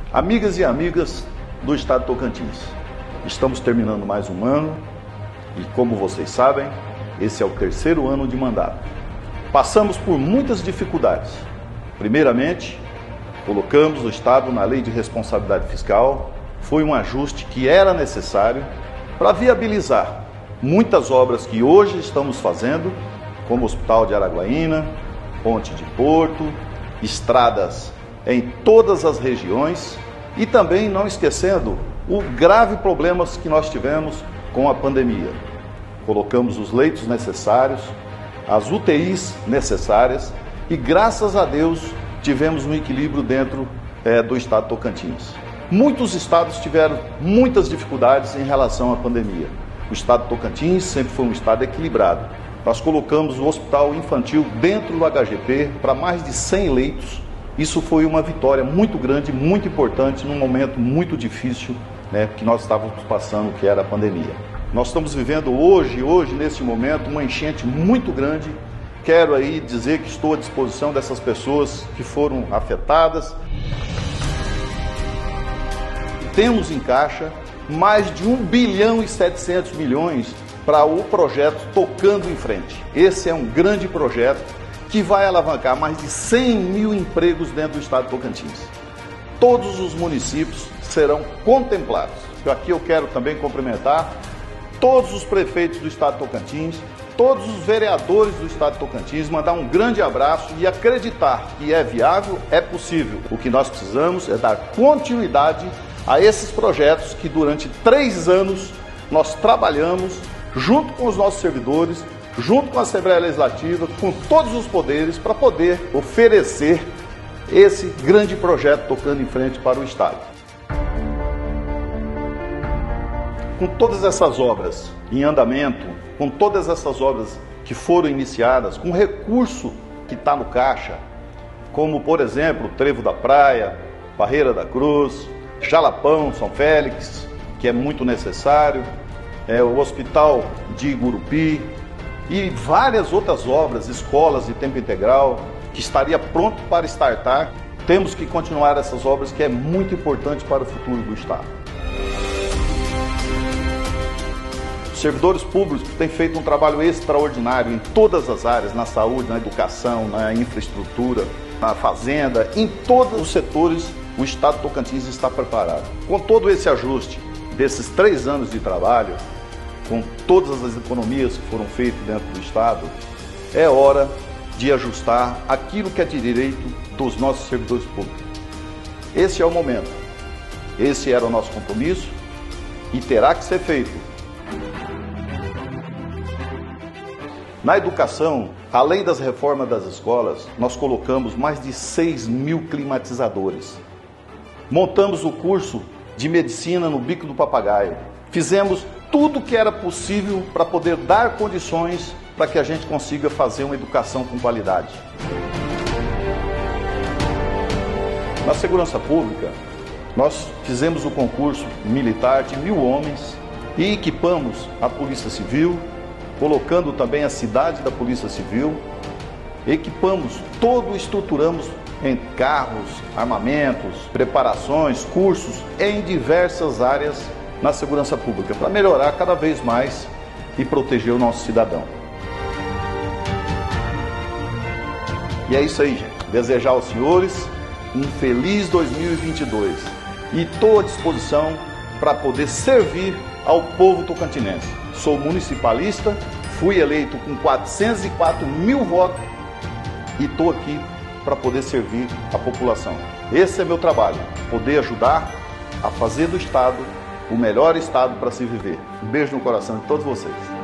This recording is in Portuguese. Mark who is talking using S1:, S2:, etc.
S1: Amigas e amigas do Estado de Tocantins, estamos terminando mais um ano e, como vocês sabem, esse é o terceiro ano de mandato. Passamos por muitas dificuldades. Primeiramente, colocamos o Estado na Lei de Responsabilidade Fiscal. Foi um ajuste que era necessário para viabilizar muitas obras que hoje estamos fazendo, como o Hospital de Araguaína, Ponte de Porto, estradas em todas as regiões e também não esquecendo o grave problema que nós tivemos com a pandemia. Colocamos os leitos necessários, as UTIs necessárias e, graças a Deus, tivemos um equilíbrio dentro do Estado de Tocantins. Muitos estados tiveram muitas dificuldades em relação à pandemia. O Estado de Tocantins sempre foi um estado equilibrado. Nós colocamos o hospital infantil dentro do HGP para mais de 100 leitos. Isso foi uma vitória muito grande, muito importante, num momento muito difícil, que nós estávamos passando, que era a pandemia. Nós estamos vivendo hoje, nesse momento, uma enchente muito grande. Quero aí dizer que estou à disposição dessas pessoas que foram afetadas. Temos em caixa mais de 1 bilhão e 700 milhões para o projeto Tocando em Frente. Esse é um grande projeto que vai alavancar mais de 100 mil empregos dentro do Estado de Tocantins. Todos os municípios serão contemplados. Aqui eu quero também cumprimentar todos os prefeitos do Estado de Tocantins, todos os vereadores do Estado de Tocantins, mandar um grande abraço e acreditar que é viável, é possível. O que nós precisamos é dar continuidade a esses projetos que durante 3 anos nós trabalhamos junto com os nossos servidores, junto com a Assembleia Legislativa, com todos os poderes, para poder oferecer esse grande projeto Tocando em Frente para o Estado. Com todas essas obras em andamento, com todas essas obras que foram iniciadas, com recurso que está no caixa, como, por exemplo, o Trevo da Praia, Barreira da Cruz, Jalapão, São Félix, que é muito necessário, o Hospital de Igurupi e várias outras obras, escolas de tempo integral, que estaria pronto para startar. Temos que continuar essas obras, que é muito importante para o futuro do Estado. Os servidores públicos têm feito um trabalho extraordinário em todas as áreas, na saúde, na educação, na infraestrutura, na fazenda, em todos os setores. O Estado de Tocantins está preparado. Com todo esse ajuste desses 3 anos de trabalho, com todas as economias que foram feitas dentro do Estado, é hora de ajustar aquilo que é direito dos nossos servidores públicos. Esse é o momento. Esse era o nosso compromisso e terá que ser feito. Na educação, além das reformas das escolas, nós colocamos mais de 6 mil climatizadores. Montamos o curso de medicina no Bico do Papagaio. Fizemos tudo o que era possível para poder dar condições para que a gente consiga fazer uma educação com qualidade. Na segurança pública, nós fizemos o concurso militar de 1.000 homens e equipamos a Polícia Civil, colocando também a cidade da Polícia Civil. Equipamos, estruturamos em carros, armamentos, preparações, cursos em diversas áreas na segurança pública, para melhorar cada vez mais e proteger o nosso cidadão. E é isso aí, gente. Desejar aos senhores um feliz 2022 e estou à disposição para poder servir ao povo tocantinense. Sou municipalista, fui eleito com 404 mil votos e estou aqui para poder servir a população. Esse é meu trabalho, poder ajudar a fazer do Estado o melhor Estado para se viver. Um beijo no coração de todos vocês.